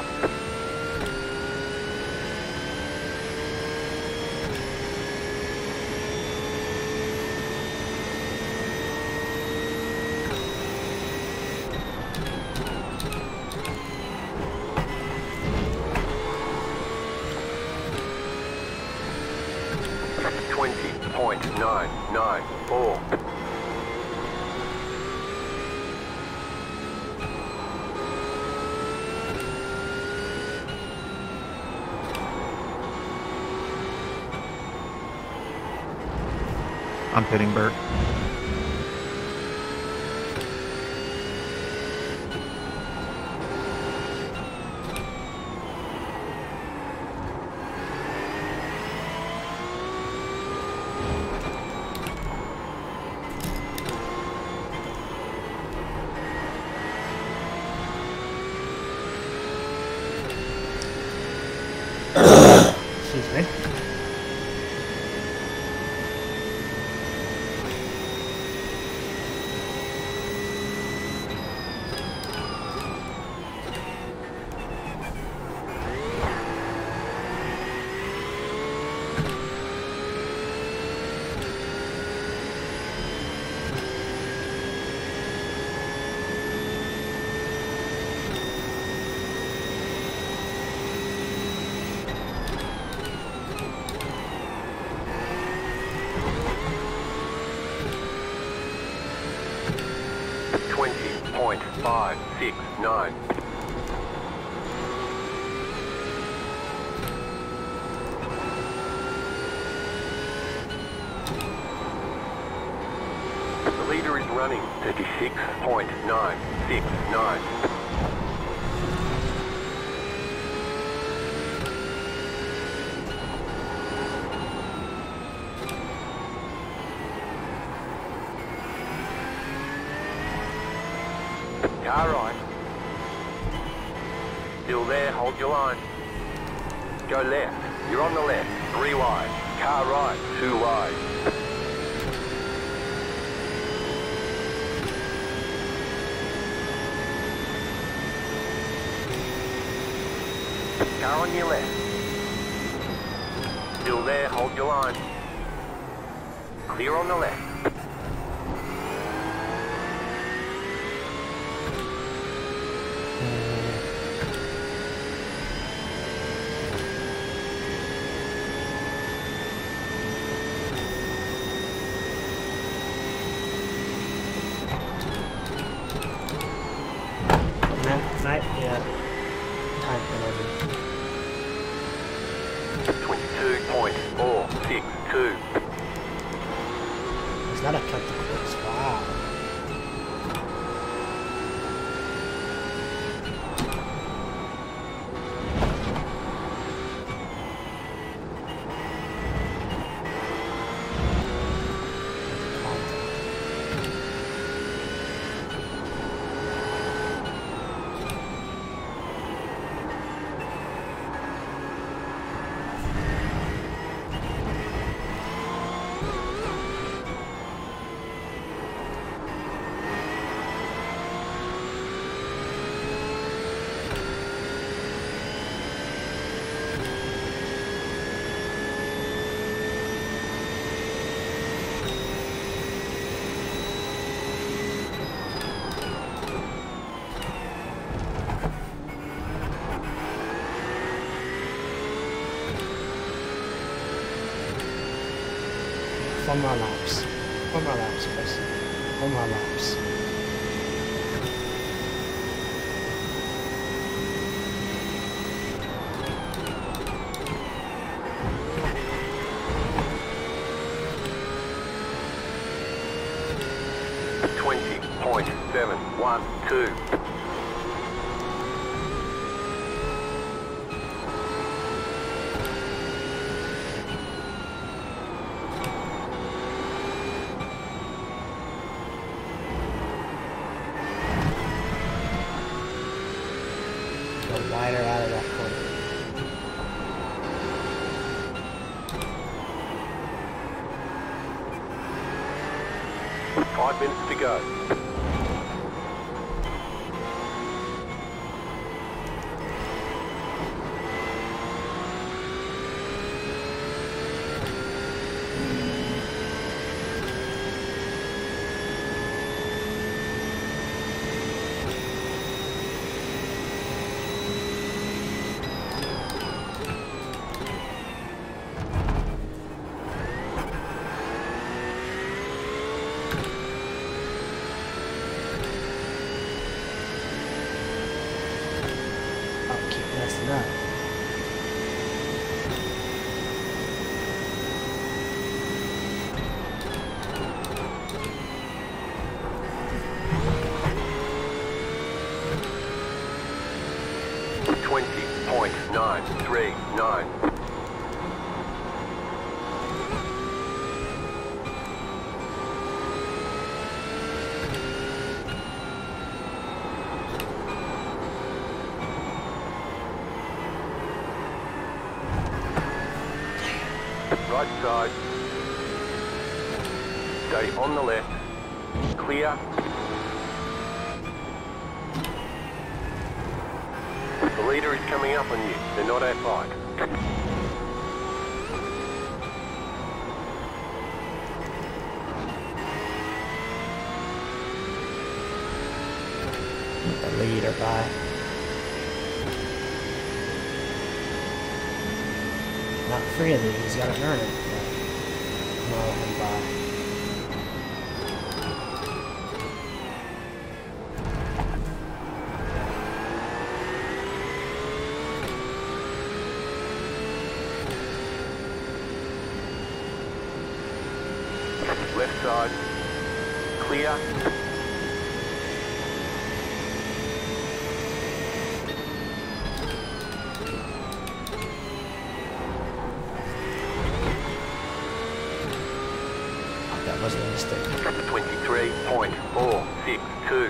twenty point nine nine four. I'm pitting Bert. Excuse me. twenty point five six nine. The leader is running thirty-six point nine six nine. Car right. Still there, hold your line. Go left. You're on the left. Three wide. Car right. Two wide. Car on your left. Still there, hold your line. Clear on the left. Night, yeah. Time penalty. twenty-two point four six two. It's not a cut the course. Wow. Four more laps. Four more laps, guys. Four more laps. twenty point seven one two. Wider out of that corner. Five minutes to go. That. twenty point nine three nine. Right side. Stay on the left. Clear. The leader is coming up on you. They're not our fight. The leader by. Not free of these, he's got to earn it. But no, I'm by. Left side. Clear. That wasn't a mistake. twenty-three point four six two.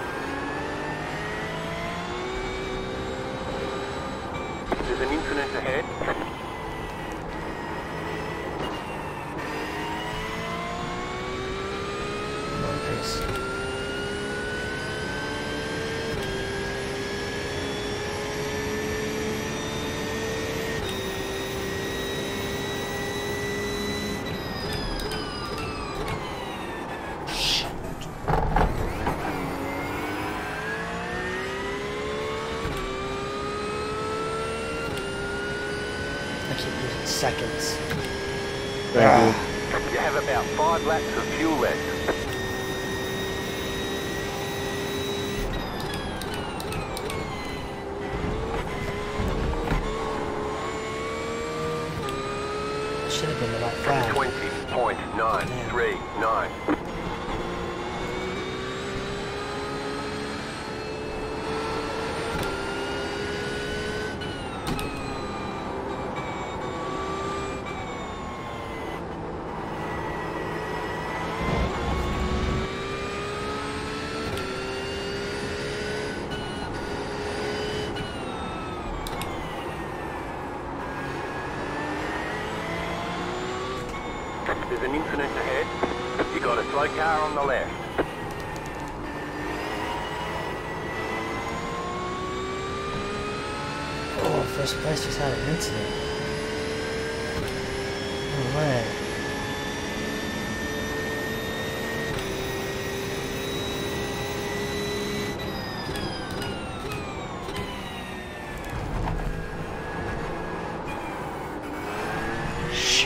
There's an incident ahead. seconds. Thank Ah. you. You have about five laps of fuel left. Should have been the right flag. twenty point nine three nine. There's an incident ahead. You got a slow car on the left. Oh, first place just had an incident. No way. Shoot.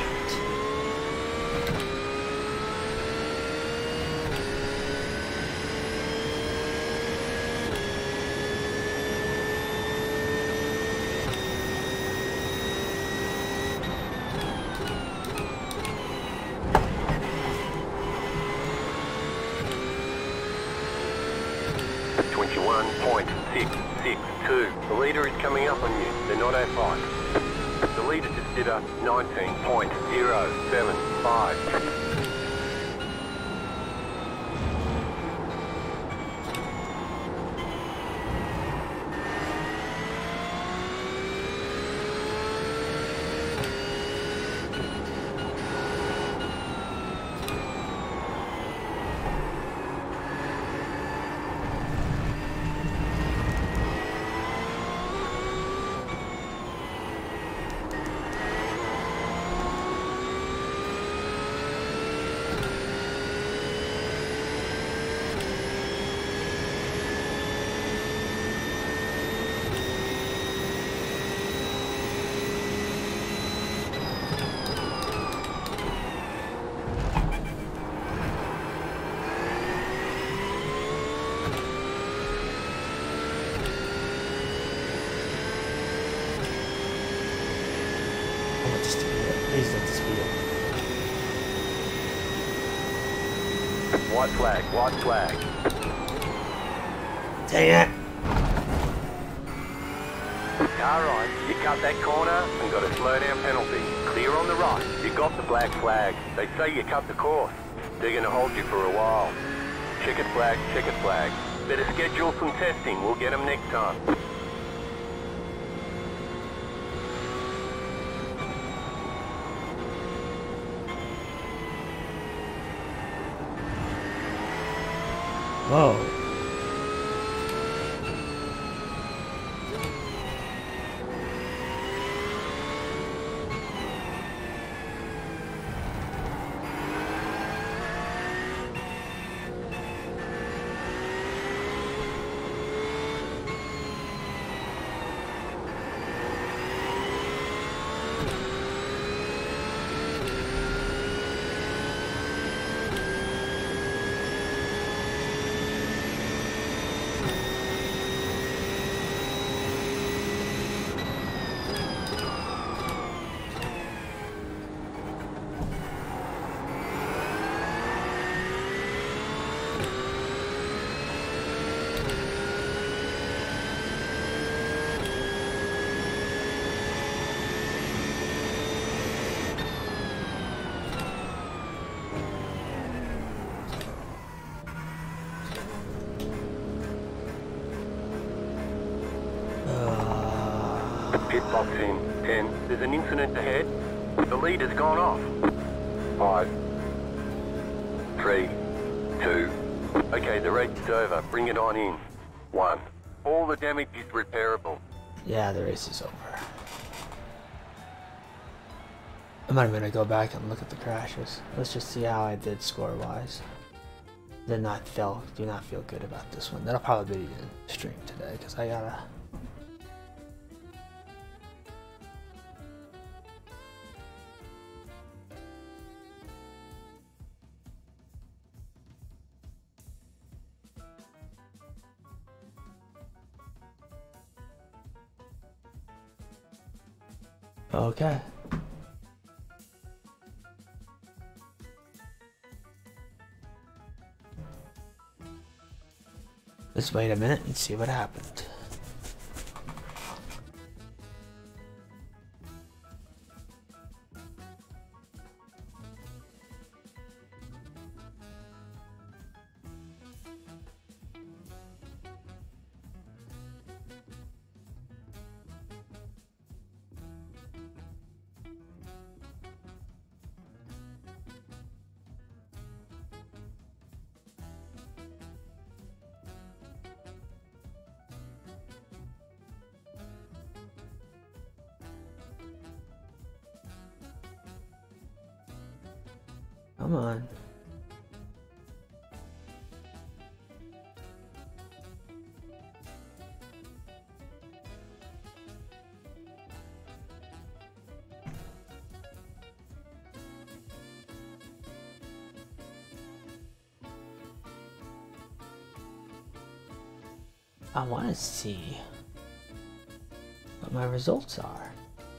twenty-one point six six two. The leader is coming up on you. They're not at fight. The leader just did a nineteen point zero seven five. I want this to be it. Please let this be it. White flag, white flag. Dang it! Car right, you cut that corner and got a slow down penalty. Clear on the right, you got the black flag. They say you cut the course. They're gonna hold you for a while. Checkered flag, checkered flag. Better schedule some testing, we'll get them next time. Whoa. Pit box in. ten. There's an incident ahead. The leader's gone off. five. three. two. Okay, the race is over. Bring it on in. one. All the damage is repairable. Yeah, the race is over. I'm not gonna go back and look at the crashes. Let's just see how I did score-wise. Did not feel, do not feel good about this one. That'll probably be in stream today because I gotta Okay. Let's wait a minute and see what happened. Come on. I want to see what my results are.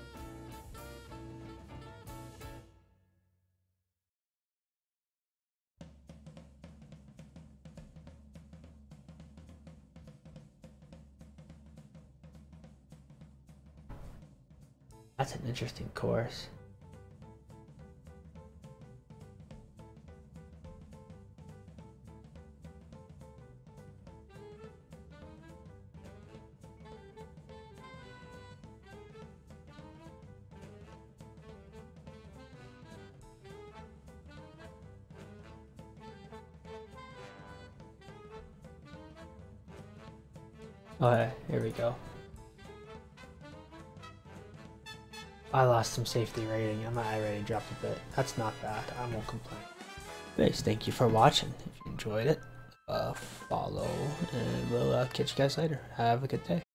That's an interesting course. Okay, here we go. I lost some safety rating, and my I rating dropped a bit. That's not bad, I won't complain. Anyways, thank you for watching. If you enjoyed it, uh, follow, and we'll uh, catch you guys later. Have a good day.